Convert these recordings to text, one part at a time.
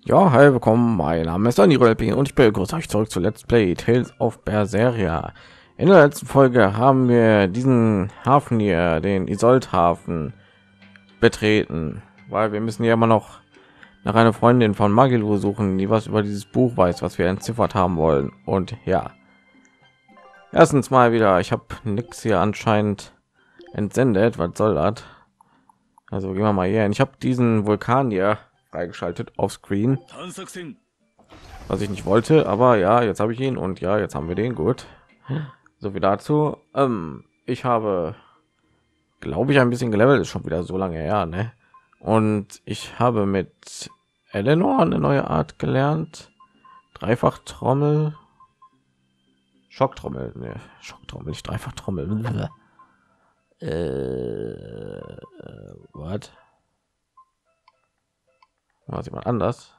Ja, hi, willkommen. Mein Name ist Dani Rölping und ich begrüße euch zurück zu Let's Play Tales of Berseria. In der letzten Folge haben wir diesen Hafen hier, den Isolthafen, betreten, weil wir müssen ja immer noch nach einer Freundin von Magilu suchen, die was über dieses Buch weiß, was wir entziffert haben wollen. Und ja, erstens mal wieder, ich habe nichts hier anscheinend entsendet. Was soll das? Also gehen wir mal hier hin. Ich habe diesen Vulkan hier freigeschaltet auf Screen, was ich nicht wollte, aber ja, jetzt habe ich ihn und ja, jetzt haben wir den. Gut, so viel dazu. Ich habe, glaube ich, ein bisschen gelevelt, ist schon wieder so lange her, ne? Und ich habe mit Eleanor eine neue Art gelernt. Dreifach Trommel, Schocktrommel, ne, Schocktrommel, nicht Dreifach Trommel. Was? Was jemand anders?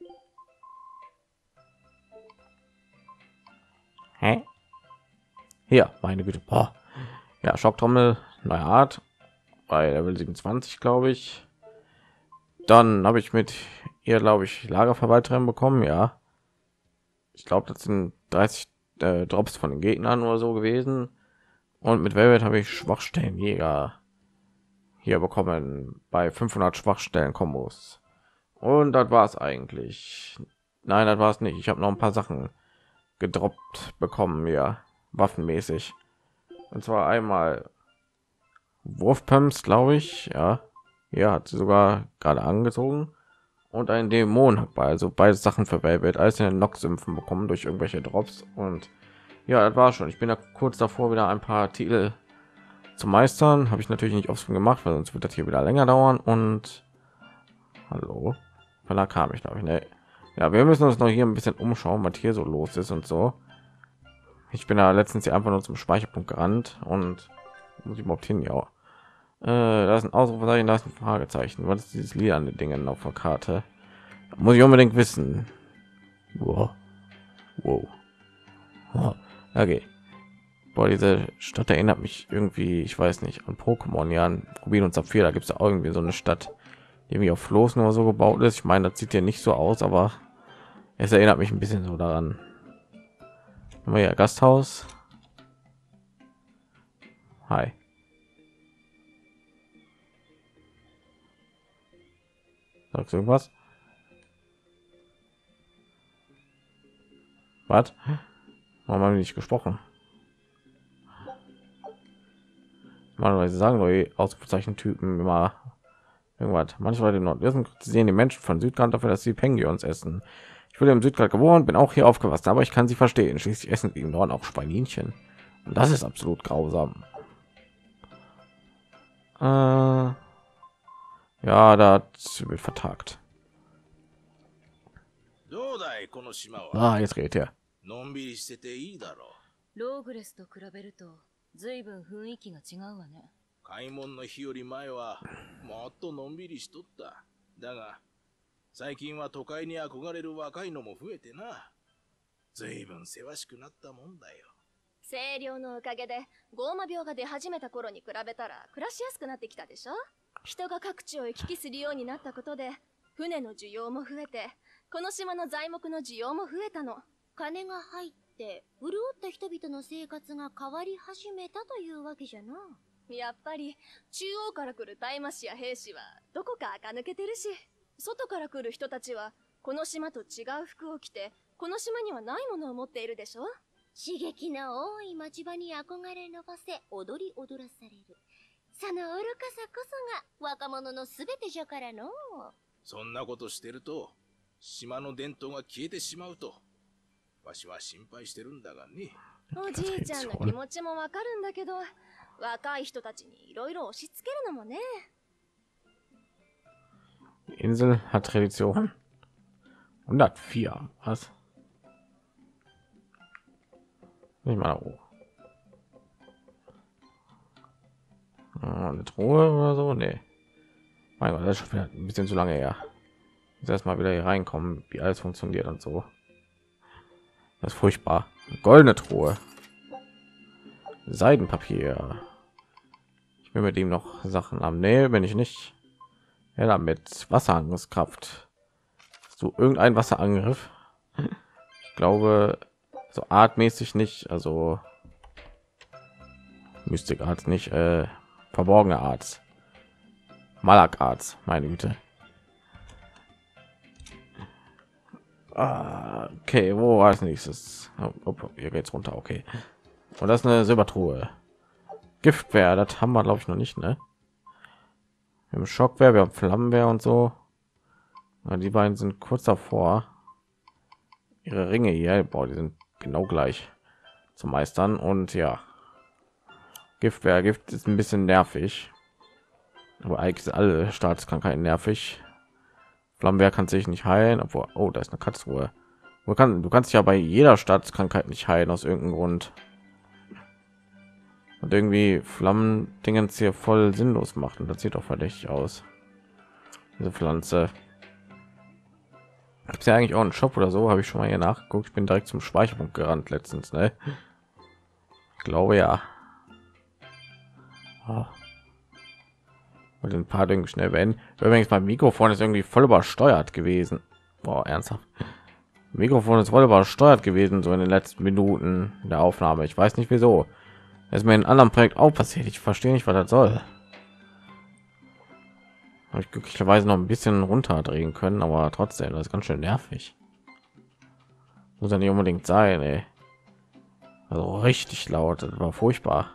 Hä? Hier, meine Güte. Boah. Ja, Schocktrommel, neue Art, bei Level 27, glaube ich. Dann habe ich mit ihr, glaube ich, Lagerverwalterin bekommen. Ja, ich glaube, das sind 30 Drops von den Gegnern oder so gewesen. Und mit Velvet habe ich Schwachstellenjäger hier bekommen bei 500 Schwachstellen-Kombos. Und das war es eigentlich. Nein, das war es nicht. Ich habe noch ein paar Sachen gedroppt bekommen, ja, waffenmäßig. Und zwar einmal Wurfpumps, glaube ich. Ja, hier hat sie sogar gerade angezogen. Und ein Dämonenhackball, also beide Sachen für Velvet, alles in den Nox-Sümpfen bekommen durch irgendwelche Drops. Und ja, das war schon. Ich bin da kurz davor, wieder ein paar Titel zu meistern. Habe ich natürlich nicht oft gemacht, weil sonst wird das hier wieder länger dauern. Und hallo, von da kam ich, glaube ich. Ne? Ja, wir müssen uns noch hier ein bisschen umschauen, was hier so los ist und so. Ich bin da letztens hier einfach nur zum Speicherpunkt gerannt und muss ich überhaupt hin, ja. Da ist ein Ausrufezeichen, da ist ein Fragezeichen. Was ist dieses lilane Ding auf der Karte? Muss ich unbedingt wissen. Wow. Wow. Oh, okay. Boah, diese Stadt erinnert mich irgendwie, ich weiß nicht, an Pokémon, ja, an Rubin und Saphir. Da gibt es ja auch irgendwie so eine Stadt, die irgendwie auf Floßen oder so gebaut ist. Ich meine, das sieht ja nicht so aus, aber es erinnert mich ein bisschen so daran. Haben wir ja Gasthaus. Hi. Sagst du irgendwas? Was? Warum haben wir nicht gesprochen? Normalerweise sagen wir Ausrufezeichen Typen immer irgendwas. Manche Leute im Nordwesten sehen die Menschen von Südkant dafür, dass sie Penguins essen. Ich wurde im Südkant geboren, bin auch hier aufgewachsen, aber ich kann sie verstehen. Schließlich essen die im Norden auch Spaninchen. Und das ist absolut grausam. Ja, da wird vertagt. Jetzt redet er. のんびりしてていいだろう。 ローグレスと比べると随分雰囲気が違うわね。 買い物の日より前はもっとのんびりしとった。だが最近は都会に憧れる若いのも増えてな。随分せわしくなったもんだよ。 清涼のおかげでゴーマ病が出始めた頃に比べたら暮らしやすくなってきたでしょ。人が各地を行き来するようになったことで船の需要も増えて、この島の材木の需要も増えたの。 金が入って潤った人々の生活が変わり始めたというわけじゃな。 やっぱり中央から来る大魔師や兵士はどこか垢抜けてるし、外から来る人たちはこの島と違う服を着てこの島にはないものを持っているでしょ。 刺激の多い町場に憧れのばせ踊り踊らされる。その愚かさこそが若者のすべてじゃからの。 そんなことしてると島の伝統が消えてしまうとわしは心配してるんだがね。 おじいちゃんの気持ちもわかるんだけど、若い人たちにいろいろ押し付けるのもね。 Insel hat Tradition. 104. Was? Nicht mal da hoch. Eine Truhe oder so? Nee. Mein Gott, das ist schon wieder ein bisschen zu lange her. Jetzt erstmal wieder hier reinkommen, wie alles funktioniert und so. Das ist furchtbar. Goldene Truhe. Seidenpapier. Ich will mit ihm noch Sachen am. Nee, wenn ich nicht. Ja, mit Wasserangriffskraft. So irgendein Wasserangriff. Ich glaube, so artmäßig nicht, also Mystic Arts nicht, verborgene Arts. Malak Arts, meine Güte. Okay, wo war es nächstes? Oh, hier geht's runter, okay. Und das ist eine Silbertruhe. Giftwehr, das haben wir glaube ich noch nicht, ne? Wir haben Schockwehr, wir haben Flammenwehr und so. Ja, die beiden sind kurz davor. Ihre Ringe hier, boah, die sind genau gleich zu meistern. Und ja, Giftwehr, Gift ist ein bisschen nervig. Aber eigentlich sind alle Staatskrankheiten nervig. Flammenwehr kann sich nicht heilen, obwohl, oh, da ist eine Katzruhe. Du kannst ja bei jeder Staatskrankheit nicht heilen aus irgendeinem Grund. Und irgendwie Flammendingens hier voll sinnlos machen. Das sieht doch verdächtig aus. Diese Pflanze. Gibt es ja eigentlich auch einen Shop oder so? Habe ich schon mal hier nachgeguckt. Ich bin direkt zum Speicherpunkt gerannt letztens, ne? Ich glaube ja. Oh. Und ein paar Dinge schnell beenden. Übrigens, mein Mikrofon ist irgendwie voll übersteuert gewesen. Boah, ernsthaft. Mikrofon ist voll übersteuert gewesen, so in den letzten Minuten der Aufnahme. Ich weiß nicht wieso. Das ist mir in einem anderen Projekt auch passiert. Ich verstehe nicht, was das soll. Habe ich glücklicherweise noch ein bisschen runterdrehen können, aber trotzdem, das ist ganz schön nervig. Muss ja nicht unbedingt sein, ey. Also richtig laut, das war furchtbar.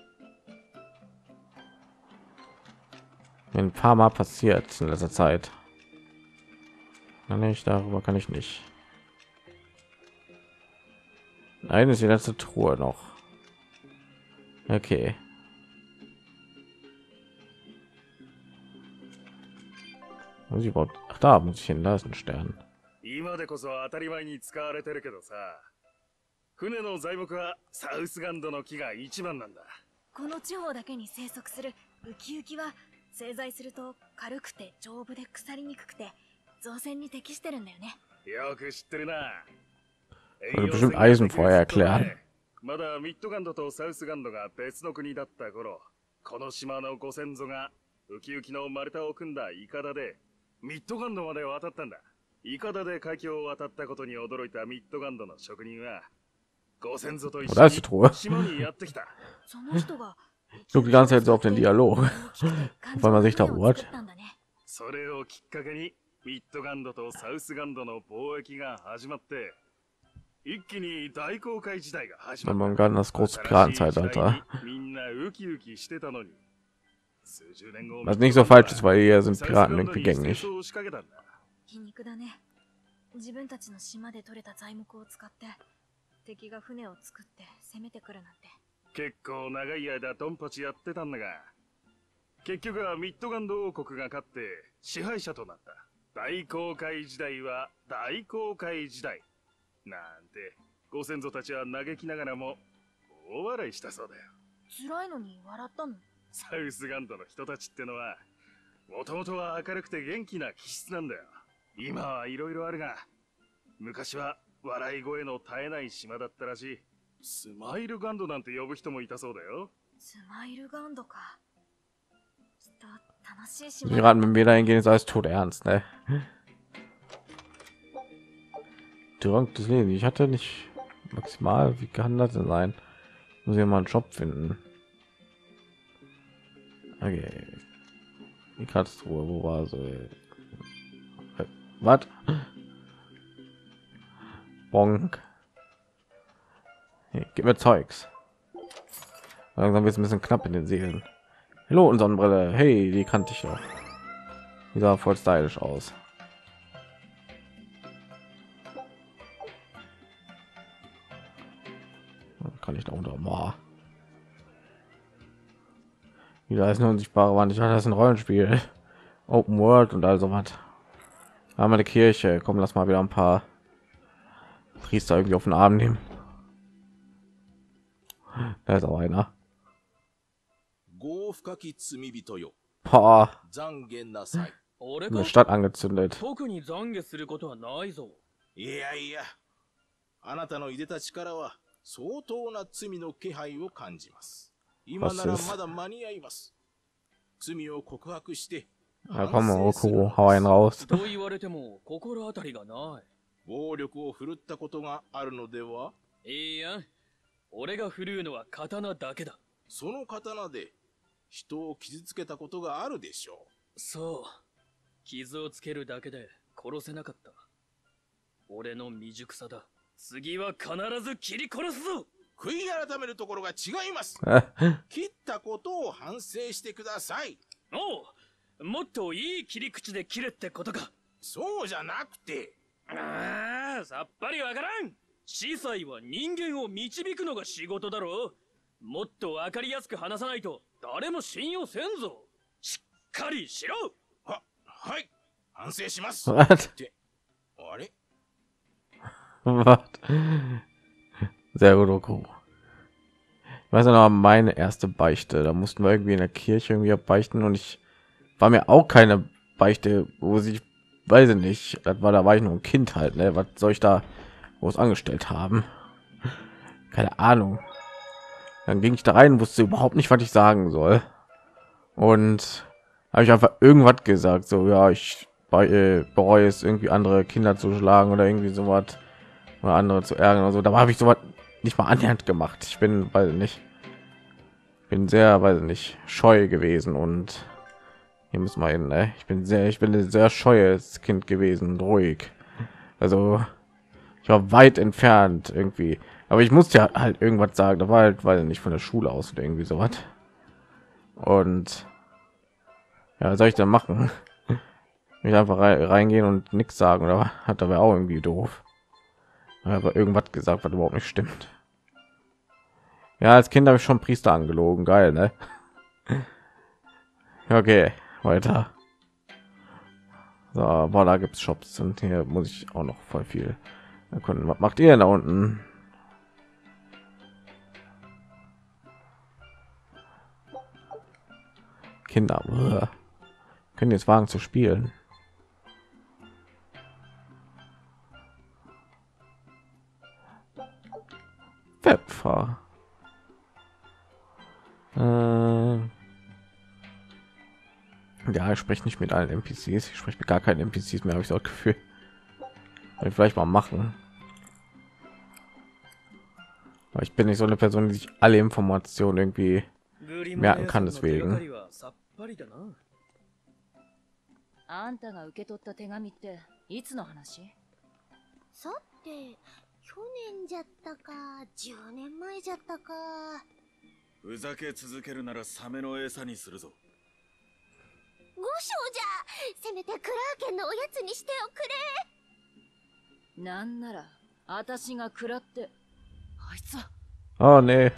Mir ein paar Mal passiert in letzter Zeit. Kann ich darüber kann ich nicht. Nein, ist die letzte Truhe noch. Okay. Muss ich überhaupt? Ach, da muss ich hin. Da ist ein Stern. 今でこそ当たり前に使われてるけどさ、船の材木はサウスガンドの木が一番なんだ。 この地方だけに生息するウキウキは製材すると軽くて丈夫で腐りにくくて造船に適してるんだよね。 よく知ってるな。 Würde bestimmt Eisenfeuer erklären. まだミッドガンドとサウスガンドが別の国だった頃、この島のご先祖がウキウキの丸太を組んだイカダでミッドガンドまで渡ったんだ。イカダで海峡を渡ったことに驚いたミッドガンドの職人はご先祖と一緒に島にやってきた。 その人が Guck die ganze Zeit so auf den Dialog, weil man sich da what? それをきっかけにミッドガンドとサウスガンドの貿易が始まって、一気に大航海時代が始まった。 Man kann das große Piratenzeitalter. みんなウキウキしてたのに。 Was nicht so falsch ist, weil hier sind Piraten irgendwie gängig. 皮肉だね。自分たちの島で取れた材木を使って敵が船を作って攻めてくるなんて。 結構長い間ドンパチやってたんだが、結局はミッドガンド王国が勝って支配者となった。大航海時代は大航海時代なんてご先祖たちは嘆きながらも大笑いしたそうだよ。 辛いのに笑ったの？ サウスガンドの人たちってのはもともとは明るくて元気な気質なんだよ。今はいろいろあるが、昔は笑い声の絶えない島だったらしい。スマイルガンドなんて呼ぶ人もいたそうだよ。 スマイルガンドか。きっと楽しい島。 Gerade wenn wir da hingehen, ist alles tot ernst, ne? Drunk des Lebens. Ich hatte nicht maximal. Wie kann das denn sein? Muss ich mal einen Job finden. Okay. Die Katztruhe, wo war sie? Was? Bonk. Hey, gib mir Zeugs. Langsam wird es ein bisschen knapp in den Seelen. Hallo und Sonnenbrille. Hey, die kannte ich doch. Die sah voll stylisch aus. Kann ich da unter? Boah. Wieder ist eine unsichtbare Wand. Ich dachte, das ist ein Rollenspiel. Open World und also was. Haben wir eine Kirche. Komm, lass mal wieder ein paar Priester irgendwie auf den Arm nehmen. Da ist auch einer. Boah. Eine Stadt angezündet. いやいや、あなたのいでた力は相当な罪の気配を感じます。今ならまだ間に合います。罪を告白して Ja, komm, Roku, hau einen raus. と言われても心当たりがない。 暴力を振るったことがあるのでは？ いいや、俺が振るうのは刀だけだ。 その刀で人を傷つけたことがあるでしょそう。傷をつけるだけで殺せなかった。俺の未熟さだ。次は必ず切り殺すぞ。 悔い改めるところが違います。切ったことを反省してください。 おう、もっといい切り口で切れってことか。 そうじゃなくて。 ああ、さっぱりわからん。司祭は人間を導くのが仕事だろ。もっとわかりやすく話さないと誰も信用せんぞ。しっかりしろ。 はい、反省します。 Was? ってあれ Was? Sehr gut, Roku. Ich weiß noch, meine erste Beichte, da mussten wir irgendwie in der Kirche irgendwie beichten und ich war mir auch keine Beichte, wo sie, weiß ich nicht, das war, da war ich nur ein Kind halt, ne? Was soll ich da groß angestellt haben? Keine Ahnung. Dann ging ich da rein, wusste überhaupt nicht, was ich sagen soll. Und habe ich einfach irgendwas gesagt, so ja, ich bereue es, irgendwie andere Kinder zu schlagen oder irgendwie sowas oder andere zu ärgern oder so. Da habe ich sowas nicht mal annähernd gemacht. Ich bin, weiß nicht, bin sehr, weiß nicht, scheu gewesen und hier müssen wir hin, ne? Ich bin ein sehr scheues Kind gewesen und ruhig. Also ich war weit entfernt irgendwie, aber ich musste ja halt irgendwas sagen. Da war halt, weil nicht von der Schule aus oder irgendwie sowas. Und ja, was soll ich denn machen? Mich einfach reingehen und nichts sagen, oder hat aber auch irgendwie doof. Aber irgendwas gesagt, was überhaupt nicht stimmt. Ja, als Kind habe ich schon Priester angelogen, geil, ne? Okay, weiter. So, boah, da gibt's Shops und hier muss ich auch noch voll viel erkunden. Was macht ihr denn da unten? Kinder können jetzt wagen zu spielen. Webfahrer. Ja, ich spreche nicht mit allen NPCs. Ich spreche mit gar keinen NPCs mehr, habe ich so das Gefühl. Will ich vielleicht mal machen. Aber ich bin nicht so eine Person, die sich alle Informationen irgendwie merken kann, deswegen. あんたが受け取った手紙っていつの話？ さて、去年じゃったか、10年前じゃったか。 ふざけ続けるならサメの餌にするぞ。 五章じゃ、せめてクラーケンのおやつにしておくれ。 なんなら私が食らってあいつは。 Oh nee.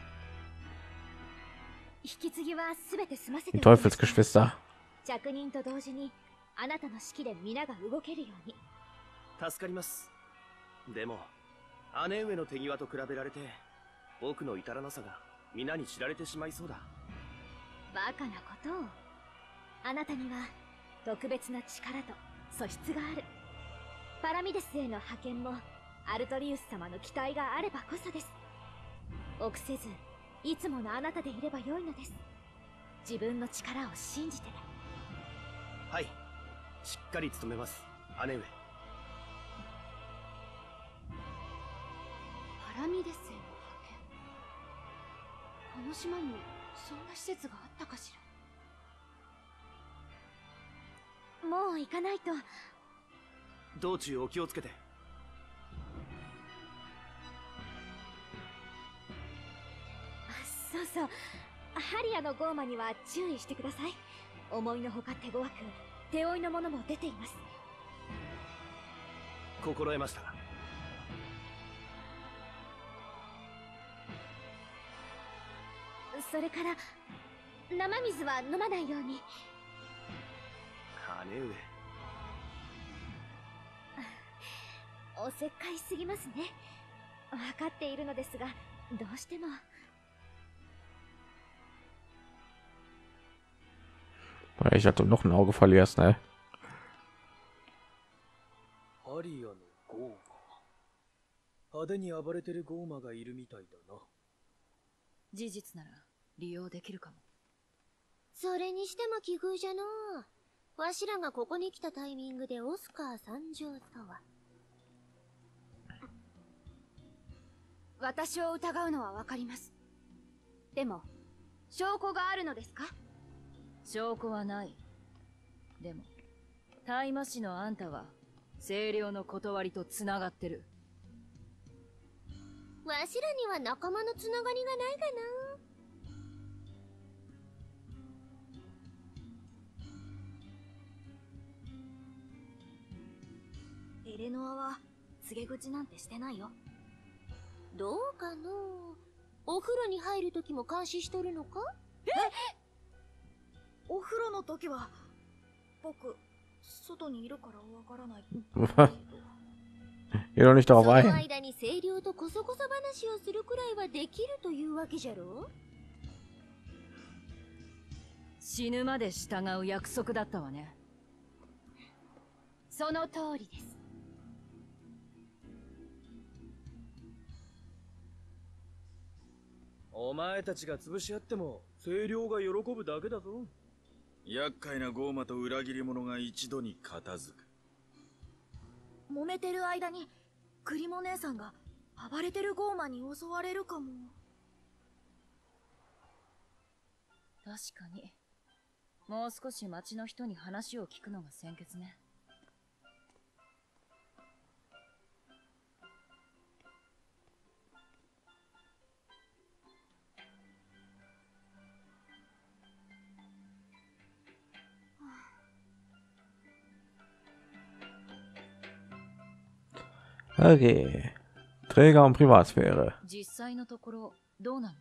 引き継ぎはすべて済ませて Die Teufelsgeschwister. 着任と同時にあなたの指揮で皆が動けるように。 助かります。でも姉上の手際と比べられて僕の至らなさが皆に知られてしまいそうだ。 バカなことを。あなたには特別な力と素質がある。パラミデスへの派遣もアルトリウス様の期待があればこそです。臆せずいつものあなたでいればよいのです。自分の力を信じてね。 はい、しっかり務めます、姉上。 パラミデスへの派遣。この島にそんな施設があったかしら。 もう行かないと。 道中お気をつけて。 そうそう、ハリアのゴーマには注意してください。思いのほか手強く手負いのものも出ています。 心得ました。 それから生水は飲まないように。 姉上、 おせっかいすぎますね。分かっているのですが、どうしても。 Ich hatte noch ein Auge verlierst, ne? ハリアのゴーマ。派手に暴れてるゴーマがいるみたいだな。 事実なら利用できるかも。 それにしても奇遇じゃのう。 わしらがここに来たタイミングでオスカー参上とは。 私を疑うのはわかります。でも、証拠があるのですか？ 証拠はない。でも、大麻師のあんたは、清涼の断りとつながってる。 わしらには仲間のつながりがないかな。 エレノアは告げ口なんてしてないよ。 どうかの。お風呂に入るときも監視しとるのか？ お風呂の時は僕外にいるからわからない。 Geh doch nicht そ darauf の ein. 間に清涼とこそこそ話をするくらいはできるというわけじゃろ？ 死ぬまで従う約束だったわね。 その通りです。 お前たちが潰し合っても清涼が喜ぶだけだぞ。 厄介なゴーマと裏切り者が一度に片付く。 揉めてる間にクリモ姉さんが暴れてるゴーマに襲われるかも。 確かに。もう少し町の人に話を聞くのが先決ね。 Okay. Träger und Privatsphäre. 実際のところどうなの？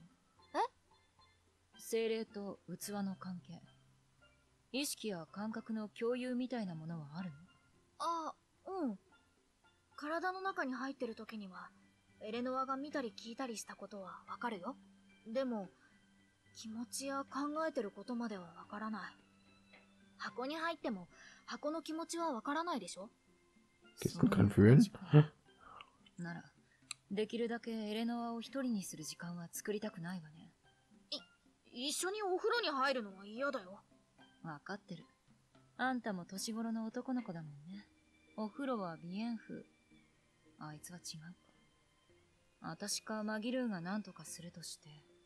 精霊と器の関係。意識や感覚の共有みたいなものはあるの？ あ、うん。体の中に入ってる時にはエレノアが見たり聞いたりしたことはわかるよ。でも気持ちや考えてることまではわからない。箱に入っても箱の気持ちはわからないでしょ。 Gehst du kein Fühlen? なら、できるだけエレノアを一人にする時間は作りたくないわね。 一緒にお風呂に入るのは嫌だよ。 わかってる。あんたも年頃の男の子だもんね。お風呂は鼻炎風。あいつは違うか。あたしかマギルーが何とかするとして。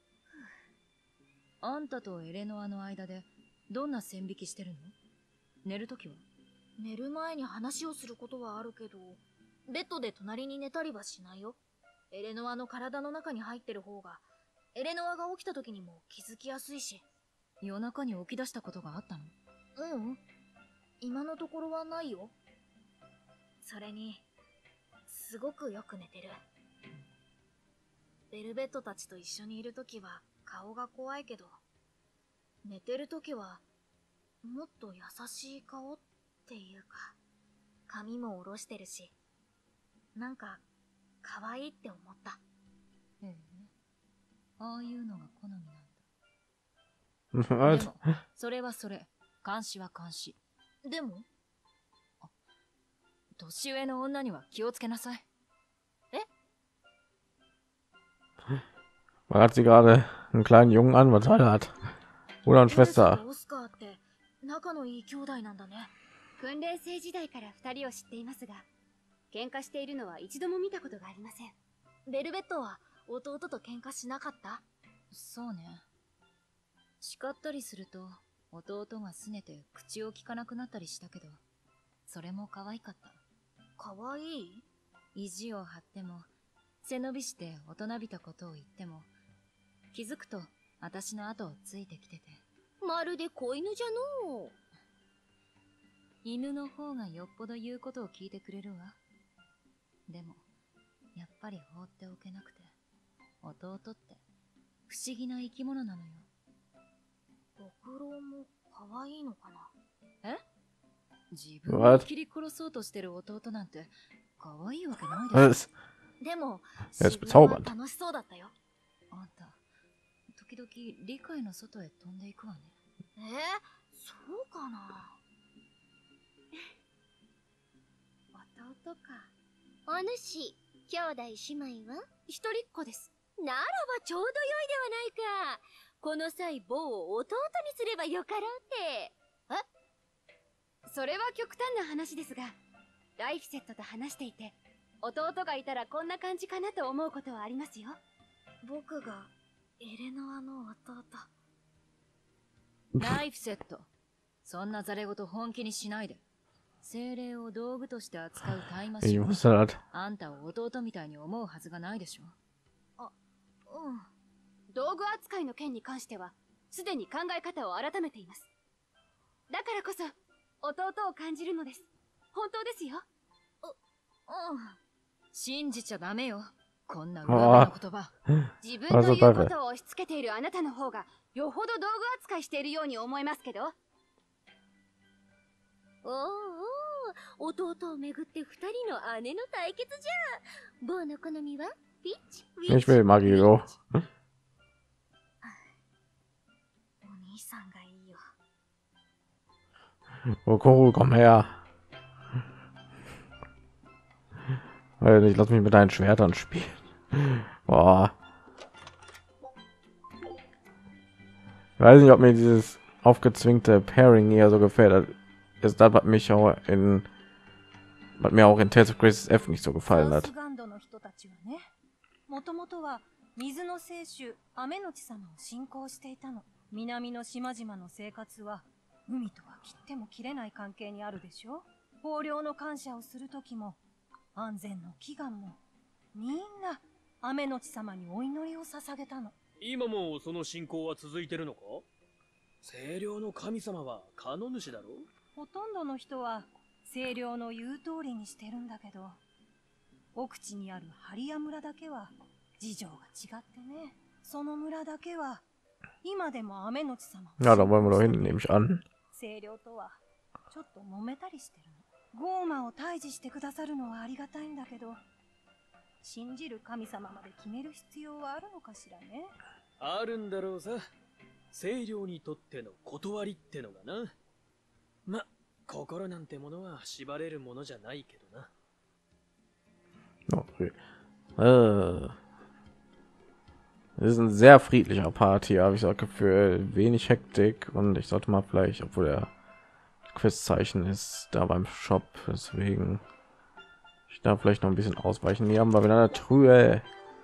あんたとエレノアの間でどんな線引きしてるの？寝るときは？ 寝る前に話をすることはあるけど、ベッドで隣に寝たりはしないよ。エレノアの体の中に入ってる方が、エレノアが起きた時にも気づきやすいし。 夜中に起き出したことがあったの？ うん。今のところはないよ。それに、すごくよく寝てる。ベルベットたちと一緒にいるときは顔が怖いけど、寝てるときはもっと優しい顔っていうか、髪も下ろしてるし、なんか可愛いって思った。 へえ、ああいうのが好みなんだ。 Was? でもそれはそれ、監視は監視。 でも年上の女には気をつけなさい。 Man hat sie gerade einen kleinen Jungen an, was er hat. Bruder und Schwester. オスカーって仲のいい兄弟なんだね。 訓練生時代から2人を知っていますが、喧嘩しているのは一度も見たことがありません。 ベルベットは弟と喧嘩しなかった？ そうね。叱ったりすると弟が拗ねて口を聞かなくなったりしたけど、それも可愛かった。 可愛い？ 意地を張っても背伸びして大人びたことを言っても、気づくと私の後をついてきてて。 まるで子犬じゃのう。 犬の方がよっぽど言うことを聞いてくれるわ。でもやっぱり放っておけなくて、弟って不思議な生き物なのよ。 六郎も可愛いのかな？ え？自分を切り殺そうとしてる弟なんて可愛いわけないでしょ。 でも、 Er ist 自分は bezaubernd. 楽しそうだったよ。 あんた、時々理解の外へ飛んでいくわね。 そうかな。 弟か。お主、兄弟姉妹は？ 一人っ子です。 ならばちょうど良いではないか。この際、某を弟にすればよかろうって。 それは極端な話ですが、ライフセットと話していて、弟がいたらこんな感じかなと思うことはありますよ。 僕がエレノアの弟。 ライフセット。そんなザレ言本気にしないで。精霊を道具として扱うタイマシン。あんたを弟みたいに思うはずがないでしょ。 道具扱いの件に関しては、すでに考え方を改めています。だからこそ、弟を感じるのです。本当ですよ。 信じちゃダメよ。こんな裏の言葉。 自分の言うことを押し付けているあなたの方が、よほど道具扱いしているように思えますけど。 おーおー、弟をめぐって二人の姉の対決じゃ。ボーの好みはピッチ、ウィッチ。 Ich will Magiro. お兄さんがいいよ。 Okoro, komm her. Ich lass mich mit deinen Schwertern spielen. Boah. Ich weiß nicht, ob mir dieses aufgezwingte Pairing eher so gefällt. Ist das, was mich auch in Tales of Grace F nicht so gefallen hat. もともとは水の聖主雨の地様を信仰していたの。南の島々の生活は海とは切っても切れない関係にあるでしょ。豊漁の感謝をする時も安全の祈願もみんな雨の地様にお祈りを捧げたの。 今もその信仰は続いてるのか？清涼の神様はカノ主だろ？ ほとんどの人は清涼の言う通りにしてるんだけど、奥地にあるハリア村だけは事情が違ってね。その村だけは今でも雨の地様。 Ja, da wollen wir doch hin, nehme ich an. 清涼とはちょっと揉めたりしてるの。ゴーマを退治してくださるのはありがたいんだけど、信じる神様まで決める必要はあるのかしらね。 あるんだろうさ。清涼にとっての断りってのがな。ま、心なんてものは縛れるものじゃないけどな。 Okay. Das ist ein sehr friedlicher Part hier, habe ich das Gefühl. Wenig Hektik und ich sollte mal vielleicht, obwohl der Questzeichen ist, da beim Shop, deswegen ich darf vielleicht noch ein bisschen ausweichen. Hier haben wir wieder eine Truhe.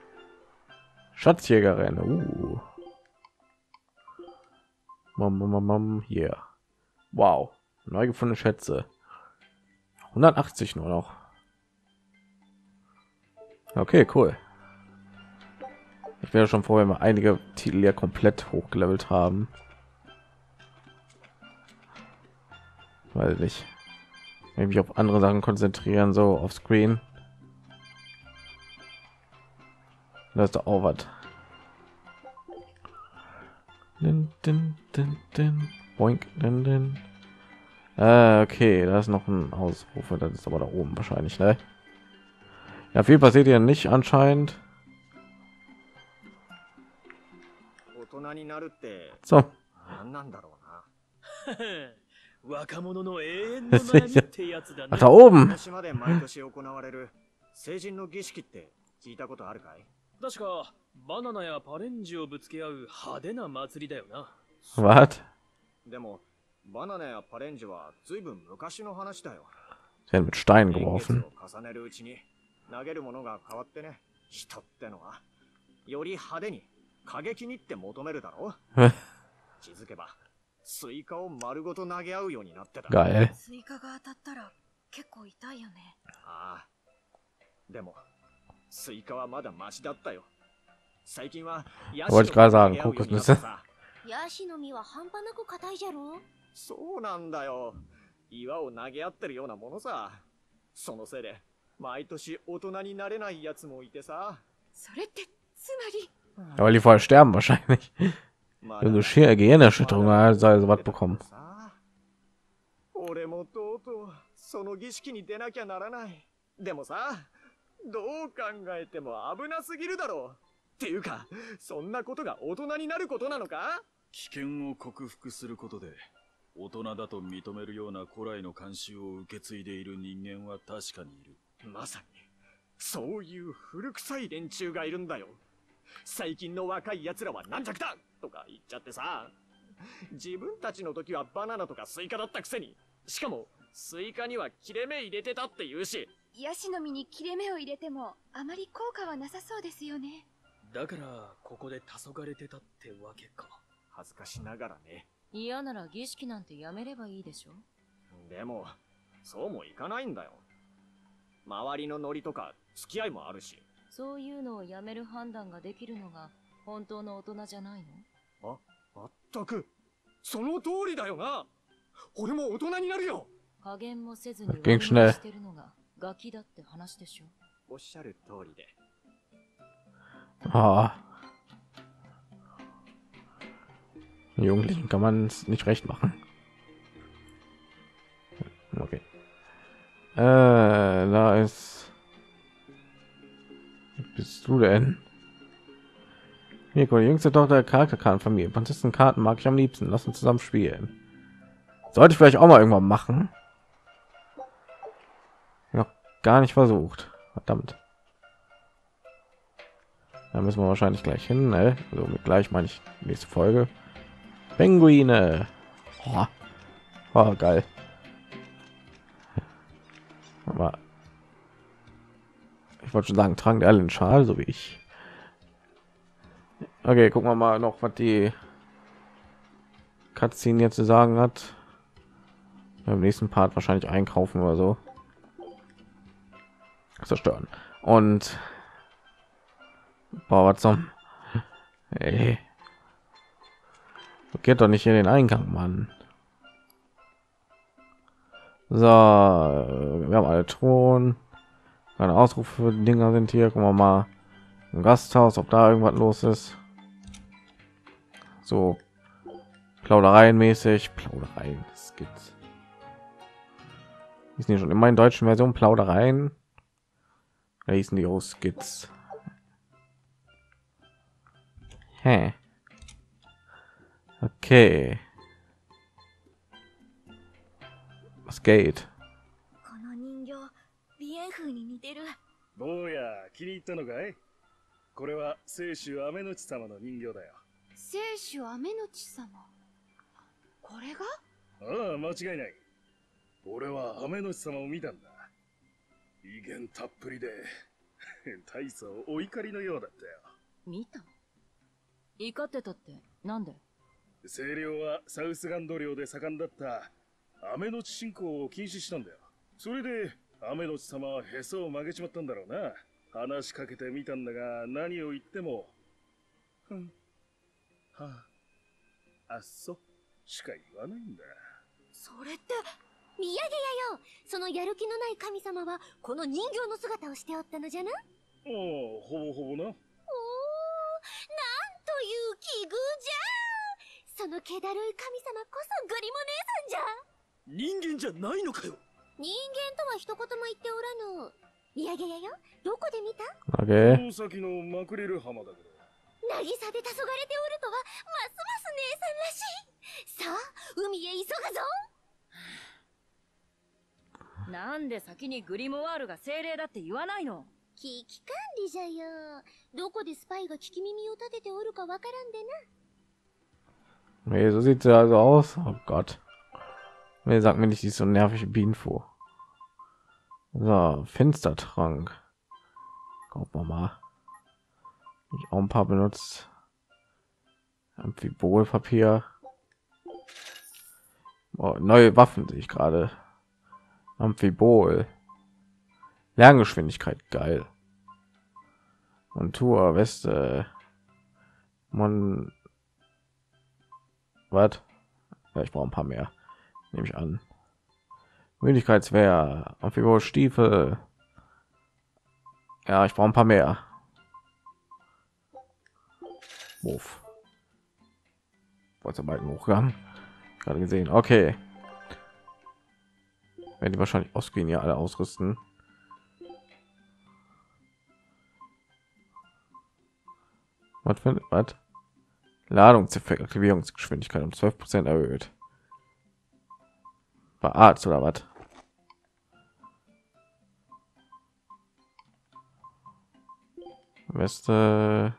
Schatzjägerin. Hier. Wow. Neu gefundene Schätze. 180 nur noch. Okay, cool. Ich wäre schon vorher mal einige Titel ja komplett hochgelevelt haben. Weil ich mich auf andere Sachen konzentrieren, so auf Screen. Da ist doch auch was. Boink, okay, da ist noch ein Ausrufer, das ist aber da oben wahrscheinlich, ne? Ja, viel passiert hier nicht anscheinend. So. 若者の永遠の悩みってやつだね。 あ、だoben。 島で毎年行われる成人の儀式って聞いたことあるかい？ 確かバナナやパレンジをぶつけ合う派手な祭りだよな。 What？ でもバナナやパレンジはずいぶん昔の話だよ。 Sie haben mit Steinen geworfen。 重ねるうちに投げるものが変わってね。人ってのはより派手に過激にって求めるだろう。気づけばスイカを丸ごと投げ合うようになってた。 スイカが当たったら結構痛いよね。 ああ。でもスイカはまだマシだったよ。最近はヤシの実を投げ合うようになったさ。 ヤシの実は半端なく硬いじゃろ。 そうなんだよ。岩を投げ合ってるようなものさ。そのせいで毎年大人になれないやつもいてさ。 それってつまり。 Aber die vorher sterben wahrscheinlich. Irgendeine schwere Gehirnerschütterung sei so was bekommen. 俺もとうとうその儀式に出なきゃならない。でもさ、どう考えても危なすぎるだろう。っていうか、そんなことが大人になることなのか？ 危険を克服することで大人だと認めるような古来の慣習を受け継いでいる人間は確かにいる。 まさにそういう古臭い連中がいるんだよ。最近の若い奴らは軟弱だとか言っちゃってさ。自分たちの時はバナナとかスイカだったくせに、しかもスイカには切れ目入れてたって言うし。 ヤシの実に切れ目を入れてもあまり効果はなさそうですよね。 だからここで黄昏てたってわけか。 恥ずかしながらね。 嫌なら儀式なんてやめればいいでしょ。 でもそうもいかないんだよ。周りのノリとか付き合いもあるし。 そういうのをやめる判断ができるのが本当の大人じゃないの？ まったくその通りだよな。俺も大人になるよ。 加減もせずに悪 Ging 者 schnell. してるのがガキだって話でしょ。 おっしゃる通りで。 Ah. Jugendlichen kann man es nicht recht machen. Okay. Da ist. Was bist du denn? Nico, die jüngste Tochter der Charakterkartenfamilie. Prinzessenkarten mag ich am liebsten. Lass uns zusammen spielen. Sollte ich vielleicht auch mal irgendwann machen. Noch gar nicht versucht. Verdammt. Da müssen wir wahrscheinlich gleich hin, ne? Also mit gleich meine ich nächste Folge. Pinguine. Oh, geil. Aber ich wollte schon sagen, tragen die alle einen Schal, so wie ich. Okay, gucken wir mal noch, was die Cutscene jetzt zu sagen hat. Im nächsten Part wahrscheinlich einkaufen oder so. Zerstören. Und boah, was zum... Ey. Geht doch nicht in den Eingang, Mann. So, wir haben alle Thron. Keine Ausrufe für Dinger sind hier. Gucken wir mal im Gasthaus, ob da irgendwas los ist. So Plaudereien mäßig. Plaudereien, das gibt's. Ist nicht schon immer in deutschen Version Plaudereien? Da hießen die Skits. Hä? Okay. Was geht? この人形、鼻炎風に似てる。 坊や、気に入ったのかい？これは聖主雨のち様の人形だよ。 聖主雨のち様。これが？ ああ、間違いない。俺は雨のち様を見たんだ。威厳たっぷりで大層お怒りのようだったよ。 見た？怒ってたってなんで？ 清涼はサウスガンド領で盛んだった雨のち信仰を禁止したんだよ。それで雨のち様はへそを曲げちまったんだろうな。話しかけてみたんだが何を言ってもふんはあっそしか言わないんだ。 それって見上げやよ。そのやる気のない神様はこの人形の姿をしておったのじゃな。 おお、ほぼほぼな。 おお、なんという奇遇じゃ。その気だるい神様こそグリモ姉さんじゃ。 人間じゃないのかよ。 人間とは一言も言っておらぬ。見上げやよ。どこで見た？ Okay. 大崎のマクレル浜だけど。 渚で黄昏れておるとはますます姉さんらしい。さあ海へ急ぐぞ。 なんで先にグリモワールが精霊だって言わないの？ 危機管理じゃよ。どこでスパイが聞き耳を立てておるかわからんでな。 Nee, so sieht sie also aus. Oh Gott. Nee, sag mir nicht, die ist so nervig Bienen vor. So, Fenstertrank. Gucken wir mal. Ich auch ein paar benutzt. Amphibolpapier. Oh, neue Waffen sehe ich gerade. Amphibol. Lerngeschwindigkeit, geil. Montur, Weste. Was? Ja, ich brauche ein paar mehr. Nehme ich an. Müdigkeitswehr, Amphibol Stiefel. Ja, ich brauche ein paar mehr. Wuff. Wollte bald hochgegangen. Gerade gesehen. Okay. Werden die wahrscheinlich ausgehen, ja alle ausrüsten. Was für was? Ladungseffekt, Aktivierungsgeschwindigkeit um 12% erhöht. Bei Arzt oder was? Weste.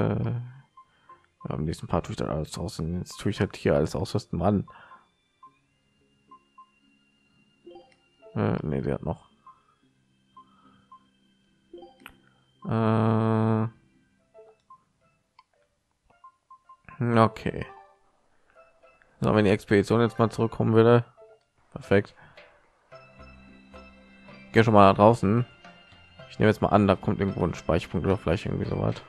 Am nächsten Part tue ich dann alles draußen. Jetzt tue ich halt hier alles ausrüsten, Mann. Ne, der hat noch. Okay. So, wenn die Expedition jetzt mal zurückkommen würde. Perfekt. Gehe schon mal nach draußen. Ich nehme jetzt mal an, da kommt irgendwo ein Speicherpunkt oder vielleicht irgendwie so was.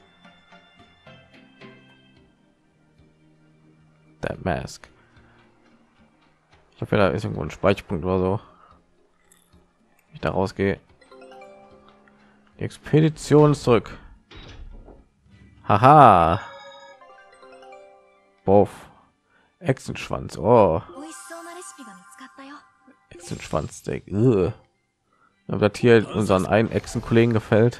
Der Mask. Ich hoffe, da ist irgendwo ein Speicherpunkt oder so. Ich da rausgehe. Die Expedition ist zurück. Haha. Boff. Echsenschwanz. Oh. Echsenschwanzsteak. Ob das hier unseren einen Echsenkollegen gefällt.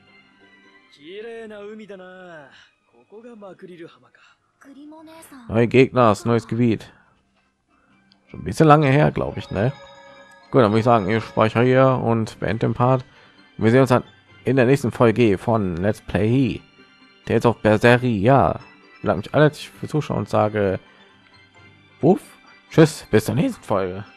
Neue Gegner, neues Gebiet. Schon ein bisschen lange her, glaube ich, ne? Gut, dann würde ich sagen, ich speichere hier und beende den Part. Wir sehen uns dann in der nächsten Folge von Let's Play Tales of Berseria. Ja, ich bedanke mich alle für Zuschauen und sage Wuff, tschüss, bis zur nächsten Folge.